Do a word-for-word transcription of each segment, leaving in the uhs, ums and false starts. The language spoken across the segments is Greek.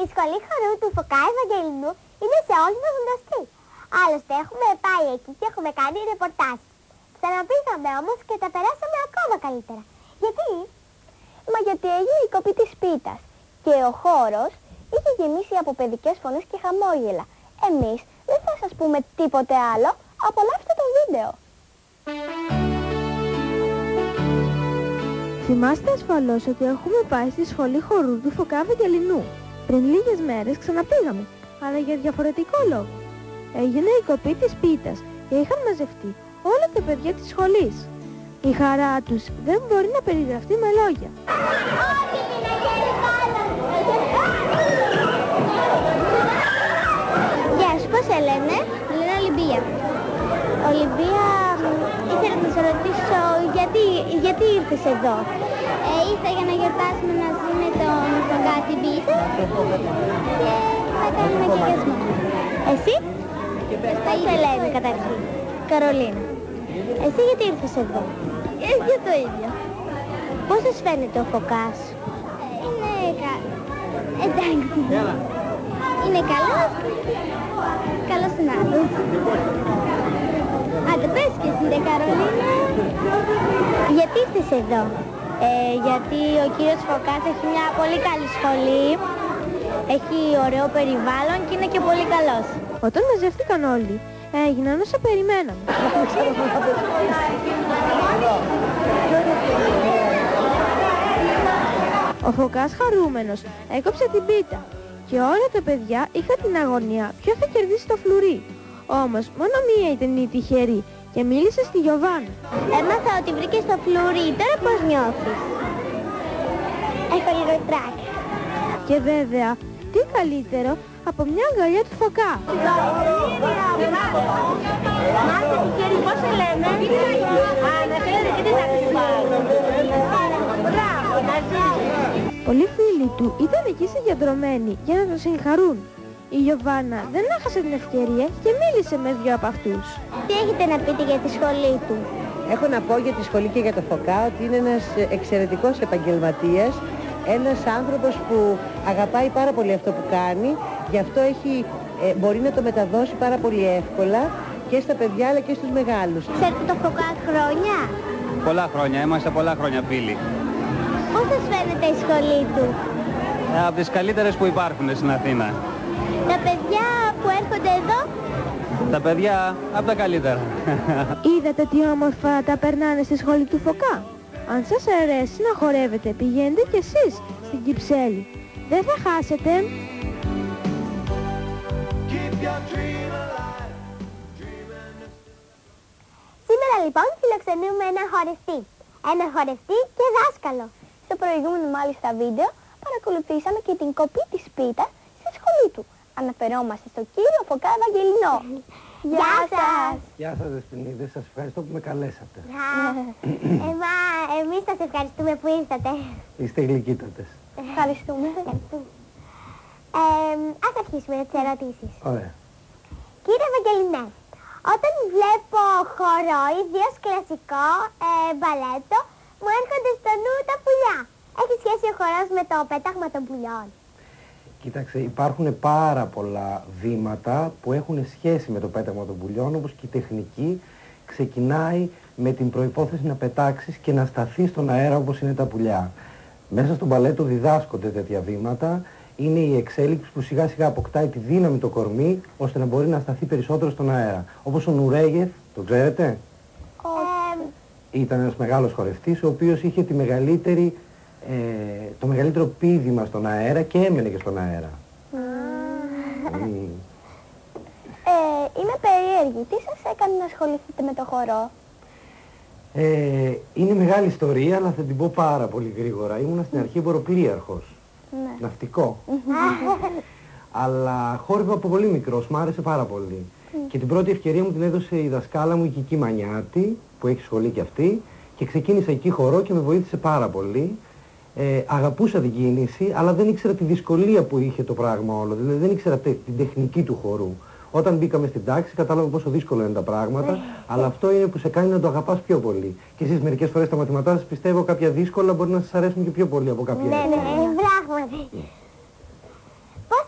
Η σχολή χορού του Φωκά Ευαγγελινού είναι σε όλους μας γνωστή. Άλλωστε έχουμε πάει εκεί και έχουμε κάνει ρεπορτάζ. Ξαναπήγαμε όμως και τα περάσαμε ακόμα καλύτερα. Γιατί? Μα γιατί έγινε η κοπή της πίτας και ο χώρος είχε γεμίσει από παιδικές φωνές και χαμόγελα. Εμείς δεν θα σας πούμε τίποτε άλλο. Απολαύστε το βίντεο. Θυμάστε ασφαλώς ότι έχουμε πάει στη σχολή χορού του Φωκά Ευαγγελινού. Πριν λίγες μέρες ξαναπήγαμε, αλλά για διαφορετικό λόγο. Έγινε η κοπή της πίτας και είχαν μαζευτεί όλα τα παιδιά της σχολής. Η χαρά τους δεν μπορεί να περιγραφτεί με λόγια. Γεια σου, πώς σε λένε? Με λένε Ολυμπία. Ολυμπία, ήθελα να σε ρωτήσω γιατί, γιατί ήρθες εδώ. Ε, ήρθα για να γιορτάσουμε μαζί με τον Φωκά την πίτα και να κάνουμε κεκιασμό. Εσύ? Πώς σε λένε καταρχήν? Καρολίνα. Εσύ γιατί ήρθες εδώ? Ε, για το ίδιο. Πώς σας φαίνεται ο Φωκάς? Είναι κα... εντάξει. Είναι καλός? Καλός είναι άλλος. Άντε πες και εσύ ρε Καρολίνα. Γιατί ήρθες εδώ? Ε, γιατί ο κύριος Φωκάς έχει μια πολύ καλή σχολή, έχει ωραίο περιβάλλον και είναι και πολύ καλός. Όταν μαζεύτηκαν όλοι, έγιναν όσα περιμέναμε. Ο Φωκάς χαρούμενος έκοψε την πίτα και όλα τα παιδιά είχαν την αγωνία ποιο θα κερδίσει το φλουρί. Όμως μόνο μία ήταν η τυχερή και μίλησε στη Γιωβάνα. Έμαθα ότι βρήκες το φλουρί, τώρα πώς νιώθεις? Έχω λίγο τράκ. Και βέβαια, τι καλύτερο από μια αγκαλιά του Φωκά. Μάλιστα τυχερή, πώς σε λέμε? Α, να θέλετε και τι θα ξυπάρω. Μπράβο, να ζήσεις. Πολλοί φίλοι του ήταν εκεί συγκεντρωμένοι για να τον συγχαρούν. Η Γιωβάνα δεν έχασε την ευκαιρία και μίλησε με δύο από αυτούς. Τι έχετε να πείτε για τη σχολή του? Έχω να πω για τη σχολή και για το Φωκά ότι είναι ένας εξαιρετικός επαγγελματίας, ένας άνθρωπος που αγαπάει πάρα πολύ αυτό που κάνει, γι' αυτό έχει, ε, μπορεί να το μεταδώσει πάρα πολύ εύκολα και στα παιδιά αλλά και στους μεγάλους. Ξέρετε το Φωκά χρόνια? Πολλά χρόνια, είμαστε πολλά χρόνια φίλοι. Πώς σας φαίνεται η σχολή του? Ε, από τις καλύτερες που υπάρχουν στην Αθήνα. Τα παιδιά που έρχονται εδώ? Τα παιδιά από τα καλύτερα. Είδατε τι όμορφα τα περνάνε στη σχολή του Φωκά. Αν σας αρέσει να χορεύετε, πηγαίνετε κι εσείς στην Κυψέλη. Δεν θα χάσετε. Σήμερα λοιπόν φιλοξενούμε ένα χορευτή. Ένα χορευτή και δάσκαλο. Στο προηγούμενο μάλιστα βίντεο παρακολουθήσαμε και την κοπή της πίτας στη σχολή του. Αναφερόμαστε στο κύριο Φωκά Ευαγγελινό. Γεια σας! Γεια σας Δεσποινίδη, σας ευχαριστώ που με καλέσατε. ε, μα, εμείς σας ευχαριστούμε που ήρθατε. Είστε γλυκύτατες. Ευχαριστούμε. Ε, ας αρχίσουμε με τις ερωτήσεις. Ωραία. Κύριε Ευαγγελινέ, όταν βλέπω χορό, ιδίως κλασικό, ε, μπαλέτο, μου έρχονται στο νου τα πουλιά. Έχει σχέση ο χορός με το πέταγμα των πουλιών? Κοίταξε, υπάρχουν πάρα πολλά βήματα που έχουν σχέση με το πέταγμα των πουλιών, όπως και η τεχνική ξεκινάει με την προϋπόθεση να πετάξεις και να σταθείς στον αέρα όπως είναι τα πουλιά. Μέσα στο μπαλέτο διδάσκονται τέτοια βήματα, είναι η εξέλιξη που σιγά σιγά αποκτάει τη δύναμη το κορμί, ώστε να μπορεί να σταθεί περισσότερο στον αέρα. Όπως ο Νουρέγεφ, το ξέρετε? Ε, Ήταν ένας μεγάλος χορευτής, ο οποίος είχε τη μεγαλύτερη Ε, το μεγαλύτερο πήδημα στον αέρα και έμενε και στον αέρα. Mm. Mm. Ε, είμαι περίεργη. Τι σας έκανε να ασχοληθείτε με το χορό? Ε, είναι μεγάλη ιστορία, αλλά θα την πω πάρα πολύ γρήγορα. Ήμουνα στην αρχή εμποροπλοίαρχος, Ναι. ναυτικό. Αλλά χόρευα από πολύ μικρός, μ' άρεσε πάρα πολύ. Mm. Και την πρώτη ευκαιρία μου την έδωσε η δασκάλα μου, η Κική Μανιάτη, που έχει σχολή και αυτή, και ξεκίνησα εκεί χορό και με βοήθησε πάρα πολύ. Ε, αγαπούσα την κίνηση, αλλά δεν ήξερα τη δυσκολία που είχε το πράγμα όλο. Δηλαδή δεν ήξερα τε, την τεχνική του χορού. Όταν μπήκαμε στην τάξη κατάλαβα πόσο δύσκολο είναι τα πράγματα, αλλά αυτό είναι που σε κάνει να το αγαπάς πιο πολύ. Και εσείς μερικές φορές τα μαθηματά σας πιστεύω κάποια δύσκολα μπορεί να σας αρέσουν και πιο πολύ από κάποια Ναι, εύκολα. ναι, πράγματι. Πώς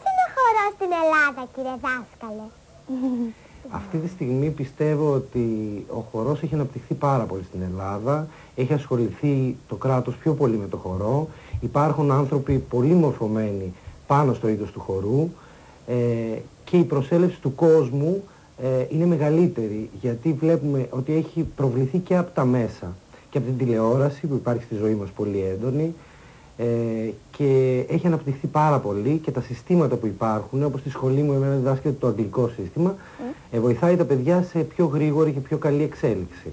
στην Ελλάδα, κύριε δάσκαλε? Αυτή τη στιγμή πιστεύω ότι ο χορός έχει αναπτυχθεί πάρα πολύ στην Ελλάδα. Έχει ασχοληθεί το κράτος πιο πολύ με το χορό. Υπάρχουν άνθρωποι πολύ μορφωμένοι πάνω στο είδος του χορού. Ε, και η προσέλευση του κόσμου ε, είναι μεγαλύτερη, γιατί βλέπουμε ότι έχει προβληθεί και από τα μέσα και από την τηλεόραση που υπάρχει στη ζωή μας πολύ έντονη. Ε, και έχει αναπτυχθεί πάρα πολύ και τα συστήματα που υπάρχουν, όπως στη σχολή μου εμένα διδάσκεται το αγγλικό σύστημα, mm. ε, βοηθάει τα παιδιά σε πιο γρήγορη και πιο καλή εξέλιξη.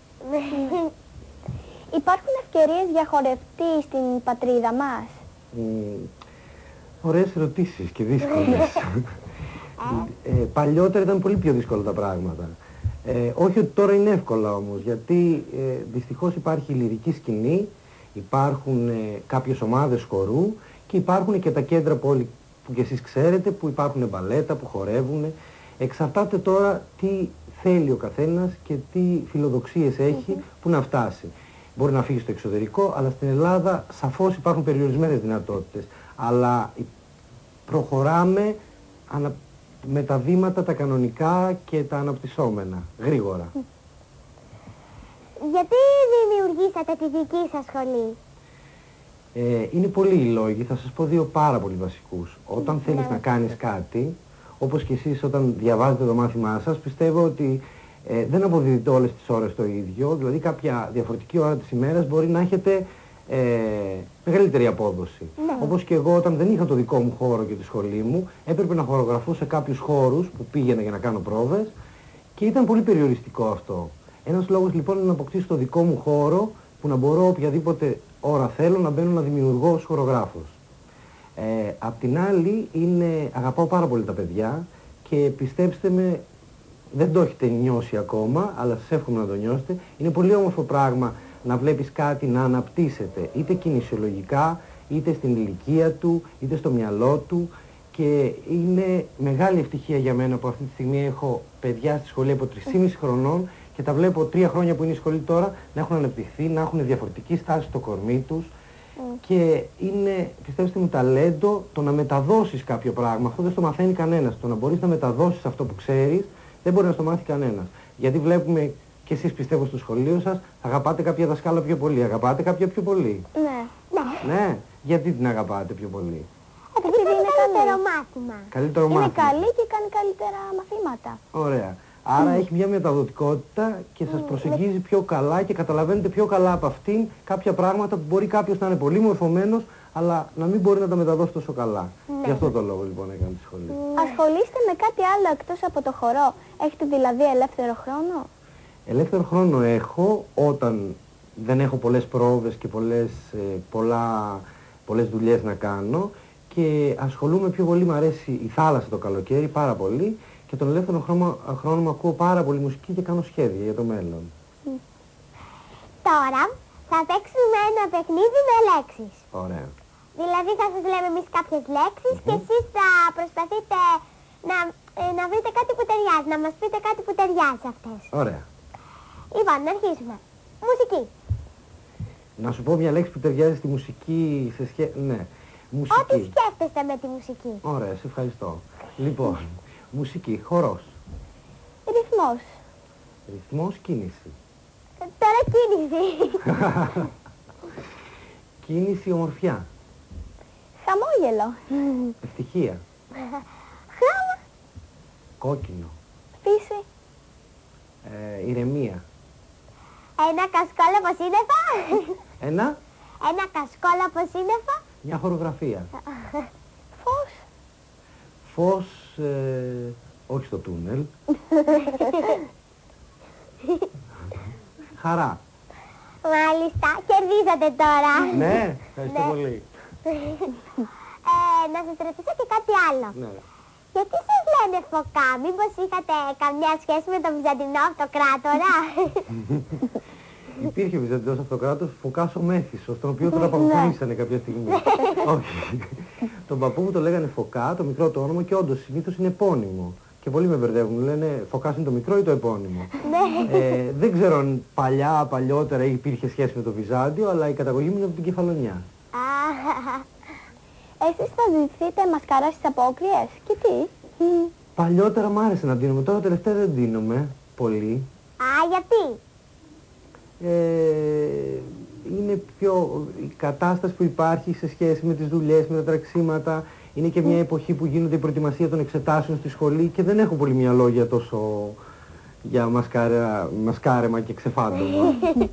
Υπάρχουν ευκαιρίες για χορευτή στην πατρίδα μας? Mm, ωραίες ερωτήσεις και δύσκολες. ε, παλιότερα ήταν πολύ πιο δύσκολα τα πράγματα. Ε, όχι ότι τώρα είναι εύκολα όμως, γιατί ε, δυστυχώς υπάρχει η λυρική σκηνή, υπάρχουν ε, κάποιες ομάδες χορού και υπάρχουν και τα κέντρα που, όλοι, που και εσείς ξέρετε, που υπάρχουν μπαλέτα, που χορεύουν. Εξαρτάται τώρα τι θέλει ο καθένας και τι φιλοδοξίες έχει mm-hmm. που να φτάσει. Μπορεί να φύγει στο εξωτερικό, αλλά στην Ελλάδα σαφώς υπάρχουν περιορισμένες δυνατότητες. Αλλά προχωράμε ανα... με τα βήματα τα κανονικά και τα αναπτυσσόμενα, γρήγορα. Γιατί δημιουργήσατε τη δική σας σχολή? Ε, είναι πολλοί οι λόγοι, θα σας πω δύο πάρα πολύ βασικούς. Όταν θέλεις να κάνεις κάτι, όπως και εσείς όταν διαβάζετε το μάθημά σας, πιστεύω ότι ε, δεν αποδίδεται όλες τις ώρες το ίδιο, δηλαδή κάποια διαφορετική ώρα της ημέρας μπορεί να έχετε ε, μεγαλύτερη απόδοση. Ναι. Όπως και εγώ όταν δεν είχα το δικό μου χώρο και τη σχολή μου, έπρεπε να χορογραφώ σε κάποιους χώρους που πήγαινα για να κάνω πρόβες και ήταν πολύ περιοριστικό αυτό. Ένας λόγος λοιπόν είναι να αποκτήσω το δικό μου χώρο που να μπορώ οποιαδήποτε ώρα θέλω να μπαίνω να δημιουργώ ως χορογράφος. Ε, απ' την άλλη είναι, αγαπάω πάρα πολύ τα παιδιά και πιστέψτε με, δεν το έχετε νιώσει ακόμα, αλλά σας εύχομαι να το νιώσετε. Είναι πολύ όμορφο πράγμα να βλέπεις κάτι να αναπτύσσεται, είτε κινησιολογικά, είτε στην ηλικία του, είτε στο μυαλό του. Και είναι μεγάλη ευτυχία για μένα που αυτή τη στιγμή έχω παιδιά στη σχολή από τρία και μισό χρονών και τα βλέπω τρία χρόνια που είναι η σχολή τώρα να έχουν αναπτυχθεί, να έχουν διαφορετική στάση στο κορμί τους mm. και είναι, πιστέψτε μου, ταλέντο το να μεταδώσεις κάποιο πράγμα. Αυτό δεν στο μαθαίνει κανένας. Το να μπορείς να μεταδώσεις αυτό που ξέρεις δεν μπορεί να στο μάθει κανένας. Γιατί βλέπουμε και εσείς, πιστεύω, στο σχολείο σας αγαπάτε κάποια δασκάλα πιο πολύ, αγαπάτε κάποια πιο πολύ. Ναι. Ναι. Ναι. Γιατί την αγαπάτε πιο πολύ? Επειδή είναι καλύτερο μάθημα. Καλύτερο είναι μάθημα. καλή και κάνει καλύτερα μαθήματα. Ωραία. Άρα mm. έχει μια μεταδοτικότητα και σας mm. προσεγγίζει πιο καλά και καταλαβαίνετε πιο καλά από αυτήν κάποια πράγματα που μπορεί κάποιος να είναι πολύ μορφωμένος, αλλά να μην μπορεί να τα μεταδώσει τόσο καλά. Ναι. Γι' αυτό το λόγο λοιπόν έκανε τη σχολή. Mm. Ασχολείστε με κάτι άλλο εκτός από το χορό? Έχετε δηλαδή ελεύθερο χρόνο? Ελεύθερο χρόνο έχω όταν δεν έχω πολλές πρόβες και πολλές, ε, πολλά, πολλές δουλειές να κάνω. Και ασχολούμαι πιο πολύ, μου αρέσει η θάλασσα το καλοκαίρι πάρα πολύ και τον ελεύθερο χρόνο, χρόνο μου ακούω πάρα πολύ μουσική και κάνω σχέδια για το μέλλον. Mm. Τώρα θα παίξουμε ένα παιχνίδι με λέξεις. Ωραία. Δηλαδή θα σας λέμε εμείς κάποιες λέξεις mm-hmm. και εσείς θα προσπαθείτε να, ε, να βρείτε κάτι που ταιριάζει, να μας πείτε κάτι που ταιριάζει σε αυτές. Ωραία. Λοιπόν, να αρχίσουμε. Μουσική. Να σου πω μια λέξη που ταιριάζει στη μουσική σε σχέση... Ναι. Μουσική. Ό,τι σκέφτεστε με τη μουσική. Ωραία, σε ευχαριστώ. Λοιπόν, μουσική, χορός. Ρυθμός. Ρυθμός, κίνηση. Ε, τώρα κίνηση. Κίνηση, ομορφιά. Χαμόγελο. Ευτυχία. Χρώμα. Κόκκινο. Φύση. Ε, ηρεμία. Ένα κασκόλ από σύννεφα. Ένα. Ένα κασκόλ από σύννεφα. Μια χορογραφία. Φως. Φως, ε, όχι στο τούνελ. Χαρά. Μάλιστα, κερδίσατε τώρα. Ναι, ευχαριστώ πολύ. ε, να σας ρωτήσω και κάτι άλλο. Ναι. Γιατί σας λένε Φωκά, μήπως είχατε καμιά σχέση με τον Βυζαντινό Αυτοκράτορα? Υπήρχε ο Βυζαντινός Αυτοκράτορ, Φωκάς ο Μέθησος, τον οποίο τον απαγωγήσανε κάποια στιγμή. Όχι. Τον παππού μου το λέγανε Φωκά, το μικρό το όνομα, και όντως συνήθως είναι επώνυμο. Και πολλοί με μπερδεύουν, μου λένε Φωκάς είναι το μικρό ή το επώνυμο. ε, δεν ξέρω αν παλιά, παλιότερα υπήρχε σχέση με το Βυζάντιο, αλλά η καταγωγή μου είναι από την Κεφαλονιά. Εσείς θα ντυθείτε μασκαρά στις απόκριες και τι? Παλιότερα μ' άρεσε να ντύνομαι, τώρα τελευταία δεν ντύνομαι πολύ. Α, γιατί? Ε, είναι πιο... η κατάσταση που υπάρχει σε σχέση με τις δουλειές, με τα τρεξίματα. Είναι και μια εποχή που γίνονται η προετοιμασία των εξετάσεων στη σχολή και δεν έχω πολύ μυαλό για τόσο... για μασκάρα, μασκάρεμα και ξεφάντωμα.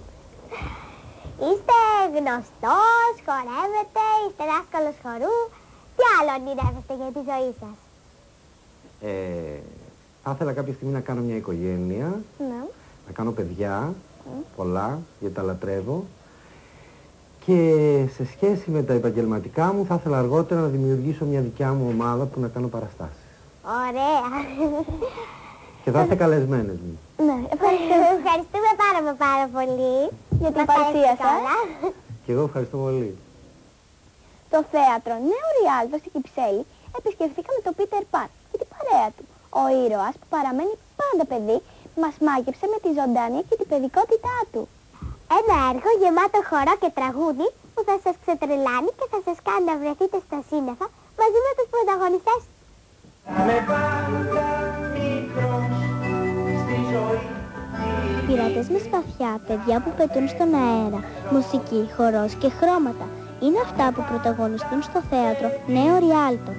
Είστε γνωστός, χορεύετε, είστε δάσκαλος χορού. Τι άλλο ονειρεύεστε για τη ζωή σας? Ε, θα ήθελα κάποια στιγμή να κάνω μια οικογένεια, Ναι. να κάνω παιδιά, mm. πολλά, γιατί τα λατρεύω. Και σε σχέση με τα επαγγελματικά μου θα ήθελα αργότερα να δημιουργήσω μια δικιά μου ομάδα που να κάνω παραστάσεις. Ωραία. Και θα είστε καλεσμένες μου. Ναι, ευχαριστούμε πάρα μα πάρα πολύ για την παρουσία σας. Και εγώ ευχαριστώ πολύ. Στο θέατρο Νέο Ριάλτο στην Κυψέλη επισκεφθήκαμε τον Πίτερ Παν και την παρέα του. Ο ήρωας που παραμένει πάντα παιδί μας μάγεψε με τη ζωντάνια και την παιδικότητά του. Ένα έργο γεμάτο χορό και τραγούδι που θα σας ξετρελάνει και θα σας κάνει να βρεθείτε στα σύννεφα μαζί με τους πρωταγωνιστές. Πειρατές με σπαθιά, παιδιά που πετούν στον αέρα, μουσική, χορός και χρώματα. Είναι αυτά που πρωταγωνιστούν στο θέατρο Νέο Ριάλτο.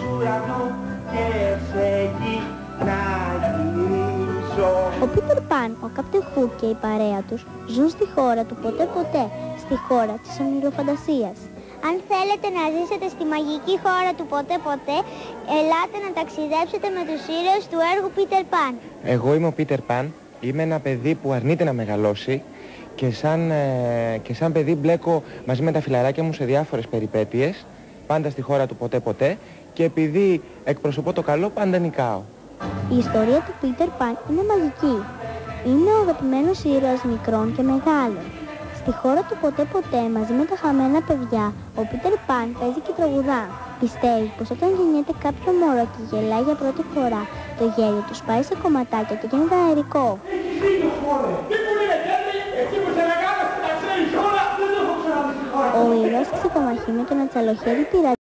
Ο Πίτερ Παν, ο Κάπτεν Χουκ και η παρέα τους ζουν στη χώρα του ποτέ ποτέ, στη χώρα της ονειροφαντασίας. Αν θέλετε να ζήσετε στη μαγική χώρα του ποτέ ποτέ, ελάτε να ταξιδέψετε με τους ήρωες του έργου Πίτερ Παν. Εγώ είμαι ο Πίτερ Παν, είμαι ένα παιδί που αρνείται να μεγαλώσει και σαν, ε, και σαν παιδί μπλέκω μαζί με τα φιλαράκια μου σε διάφορες περιπέτειες, πάντα στη χώρα του ποτέ ποτέ, και επειδή εκπροσωπώ το καλό πάντα νικάω. Η ιστορία του Πίτερ Παν είναι μαγική. Είναι ο αγαπημένος ήρωας μικρών και μεγάλων. Στη χώρα του ποτέ ποτέ μαζί με τα χαμένα παιδιά, ο Πίτερ Παν παίζει και τραγουδά. Πιστεύει πως όταν γεννιέται κάποιο μωρό και γελάει για πρώτη φορά, το γέλιο του σπάει σε κομματάκια και γίνεται αερικό. Ο ήρωας ξεπομαχεί με τον ατσαλοχέρι πειρατή.